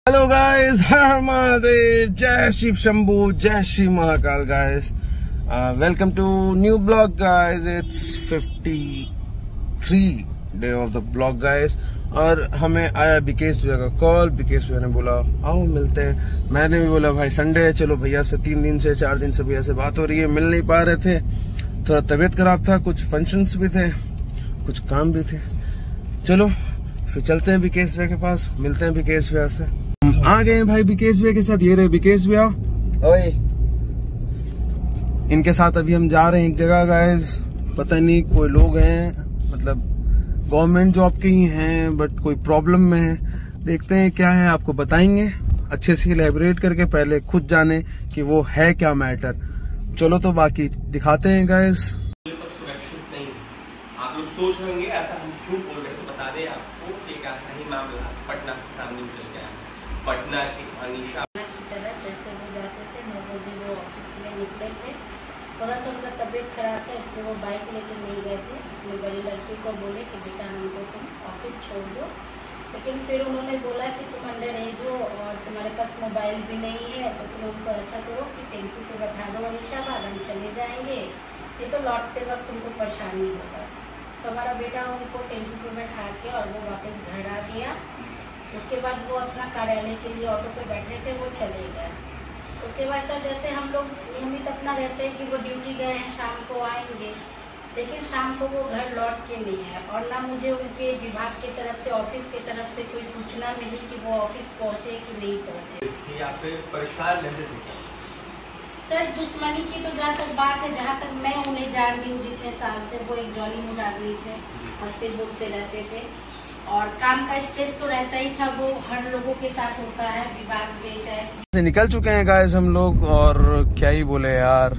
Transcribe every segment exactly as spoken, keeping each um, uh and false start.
Hello guys, हर हर महादेव, जय शिव शंभू, जय Shri Mahakal guys. Welcome to new blog guys. It's fifty three day of the blog guys. और हमें आया बिकेश भैया का कॉल। बिकेश भैया ने बोला आओ मिलते हैं। मैंने भी बोला भाई संडे है, चलो भैया से तीन दिन से चार दिन से भैया से बात हो रही है, मिल नहीं पा रहे थे, थोड़ा तबीयत खराब था, कुछ फंक्शंस भी थे, कुछ काम भी थे। चलो फिर चलते हैं बिकेश भैया के पास, मिलते हैं बिकेश भैया से। आ गए हैं भाई बिकेश भैया के साथ। ये रहे बिकेश भैया, ओए इनके साथ अभी हम जा रहे हैं एक जगह गाइस। पता नहीं कोई लोग हैं, मतलब गवर्नमेंट जॉब के ही हैं, बट कोई प्रॉब्लम में है। देखते हैं क्या है, आपको बताएंगे अच्छे से इलैबोरेट करके, पहले खुद जाने कि वो है क्या मैटर। चलो तो बाकी दिखाते हैं गाइस। ये सब सुरक्षित नहीं। आप लोग सोच रहे होंगे ऐसा हम क्यों बोल रहे हैं, तो बता दें आपको कि एक सही मामला पटना से सामने निकल गया है। पटना की अनीशा की तरह जैसे वो जाते थे, नौ बजे वो ऑफिस के लिए निकले थे। थोड़ा सा उनका तबीयत खराब था, इसलिए वो बाइक लेकर नहीं गए थे। अपनी बड़ी लड़की को बोले कि बेटा हमको तुम ऑफिस छोड़ दो, लेकिन फिर उन्होंने बोला कि तुम अंडर एज हो और तुम्हारे पास मोबाइल भी नहीं है, तो तुम उनको ऐसा करो कि टेम्पू पे बैठा दो अनीशा का, हम चले जाएंगे, ये तो लौटते वक्त तुमको परेशानी होगा। तो हमारा बेटा उनको टेम्पू पे बैठा के और वो वापस घर आ गया। उसके बाद वो अपना कार्यालय के लिए ऑटो पे बैठे थे, वो चले गए। उसके बाद सर जैसे हम लोग नियमित अपना रहते हैं कि वो ड्यूटी गए हैं, शाम को आएंगे, लेकिन शाम को वो घर लौट के नहीं है। और ना मुझे उनके विभाग की तरफ से, ऑफिस की तरफ से कोई सूचना मिली कि वो ऑफिस पहुंचे कि नहीं पहुंचे। यहाँ पे परेशान रहते थे क्या? सर दुश्मनी की तो जहाँ तक बात है, जहाँ तक मैं उन्हें जान रही हूँ जितने साल से, वो एक जॉली मूड आदमी थे, हंसते बोलते रहते थे और काम का स्ट्रेस तो रहता ही था, वो हर लोगों के साथ होता है विभाग में। चाहे निकल चुके हैं गाइस हम लोग, और क्या ही बोले यार।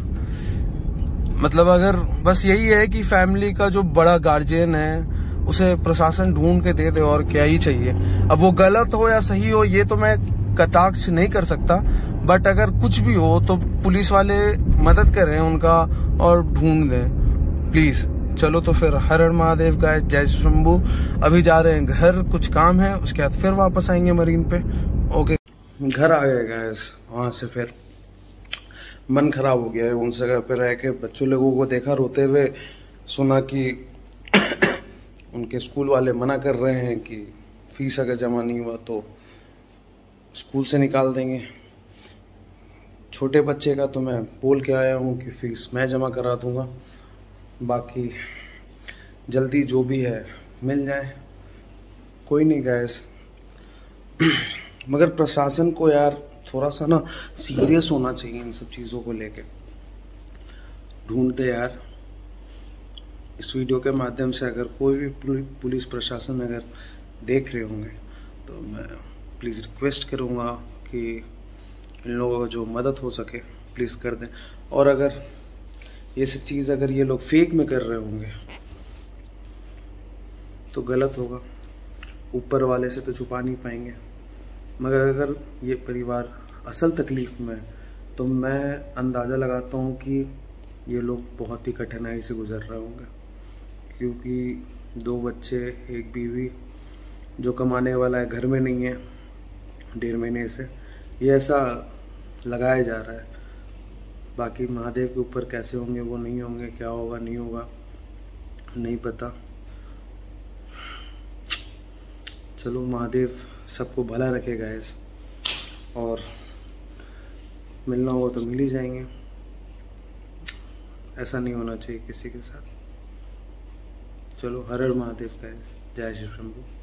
मतलब अगर बस यही है कि फैमिली का जो बड़ा गार्जियन है उसे प्रशासन ढूंढ के दे दे, और क्या ही चाहिए। अब वो गलत हो या सही हो ये तो मैं कटाक्ष नहीं कर सकता, बट अगर कुछ भी हो तो पुलिस वाले मदद करें उनका और ढूंढ दें प्लीज। चलो तो फिर हर हर महादेव गाइस, जय शंभू। अभी जा रहे हैं घर, कुछ काम है, उसके बाद फिर वापस आएंगे मरीन पे। ओके, घर आ गए गाइस। वहां से फिर मन खराब हो गया है उन जगह पे रह के। बच्चों लोगों को देखा रोते हुए, सुना कि उनके स्कूल वाले मना कर रहे हैं कि फीस अगर जमा नहीं हुआ तो स्कूल से निकाल देंगे। छोटे बच्चे का तो मैं बोल के आया हूँ कि फीस मैं जमा करा दूंगा, बाकी जल्दी जो भी है मिल जाए, कोई नहीं गाइस। मगर प्रशासन को यार थोड़ा सा ना सीरियस होना चाहिए इन सब चीज़ों को लेके। ढूंढते यार। इस वीडियो के माध्यम से अगर कोई भी पुलिस प्रशासन अगर देख रहे होंगे तो मैं प्लीज़ रिक्वेस्ट करूँगा कि इन लोगों को जो मदद हो सके प्लीज़ कर दें। और अगर ये सब चीज़ अगर ये लोग फेक में कर रहे होंगे तो गलत होगा, ऊपर वाले से तो छुपा नहीं पाएंगे। मगर अगर ये परिवार असल तकलीफ़ में है तो मैं अंदाज़ा लगाता हूँ कि ये लोग बहुत ही कठिनाई से गुजर रहे होंगे, क्योंकि दो बच्चे, एक बीवी, जो कमाने वाला है घर में नहीं है डेढ़ महीने से, ये ऐसा लगाया जा रहा है। बाकी महादेव के ऊपर कैसे होंगे वो नहीं होंगे, क्या होगा नहीं होगा नहीं पता। चलो महादेव सबको भला रखे गाइस, और मिलना हो तो मिल ही जाएंगे। ऐसा नहीं होना चाहिए किसी के साथ। चलो हर हर महादेव गाइस, जय श्री शंभू।